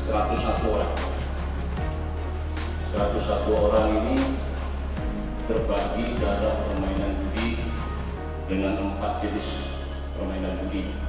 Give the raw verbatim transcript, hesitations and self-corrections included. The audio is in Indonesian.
seratus satu orang. seratus satu orang ini terbagi dalam permainan judi dengan empat jenis permainan judi.